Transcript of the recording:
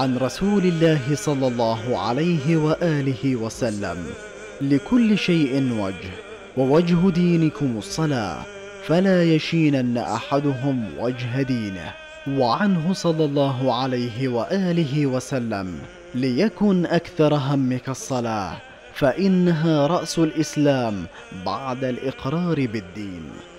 عن رسول الله صلى الله عليه وآله وسلم: لكل شيء وجه، ووجه دينكم الصلاة، فلا يشينن أحدهم وجه دينه. وعنه صلى الله عليه وآله وسلم: ليكن أكثر همك الصلاة، فإنها رأس الإسلام بعد الإقرار بالدين.